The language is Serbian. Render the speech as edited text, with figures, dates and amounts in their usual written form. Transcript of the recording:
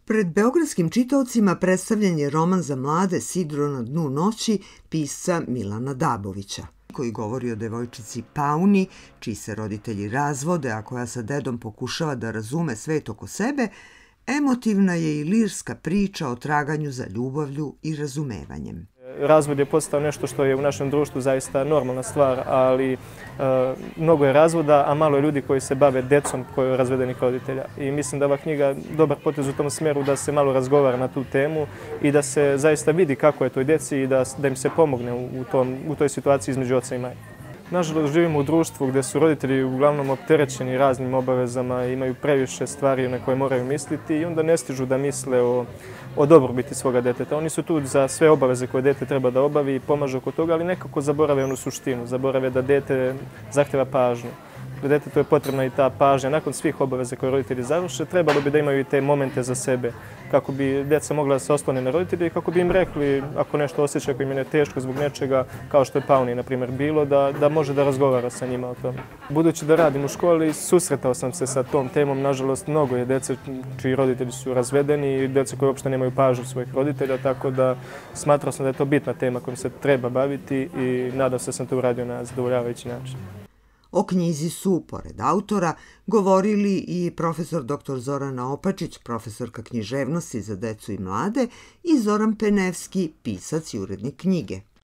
Pred beogradskim čitaocima predstavljen je roman za mlade Sidro na dnu noći pisca Milana Dabovića, koji govori o devojčici Pauni, čiji se roditelji razvode, a koja sa dedom pokušava da razume svet oko sebe. Emotivna je i lirska priča o traganju za ljubavlju i razumevanjem. Razvod je postao nešto što je u našem društvu zaista normalna stvar, ali mnogo je razvoda, a malo je ljudi koji se bave decom koji razvedenih roditelja. I mislim da ova knjiga dobar potez u tom smeru da se malo razgovara na tu temu i da se zaista vidi kako je toj deci i da im se pomogne u toj situaciji između oca i majke. Nažalost, živimo u društvu gdje su roditelji uglavnom opterećeni raznim obavezama, imaju previše stvari na koje moraju misliti i onda ne stižu da misle o dobrobiti svoga deteta. Oni su tu za sve obaveze koje dete treba da obavi i pomažu oko toga, ali nekako zaborave onu suštinu, zaborave da dete zahtjeva pažnju. Detetu je potrebna i ta pažnja. Nakon svih obaveza koje roditelji završe, trebalo bi da imaju i te momente za sebe, kako bi djeca mogla da se oslone na roditelje i kako bi im rekli, ako nešto osjeća, ako im je teško zbog nečega, kao što je Pauni, na primjer, bilo, da može da razgovara sa njima o tome. Budući da radim u školi, susretao sam se sa tom temom. Nažalost, mnogo je djece čiji roditelji su razvedeni i djece koji uopšte nemaju pažnju svojih roditelja, tako da smatrao sam da je to bitna tema kojom se treba baviti i nadam se da sam to uradio na zadovoljavajući način. O knjizi su, pored autora, govorili i profesor dr. Zorana Opačić, profesorka književnosti za decu i mlade, i Zoran Penevski, pisac i urednik knjige.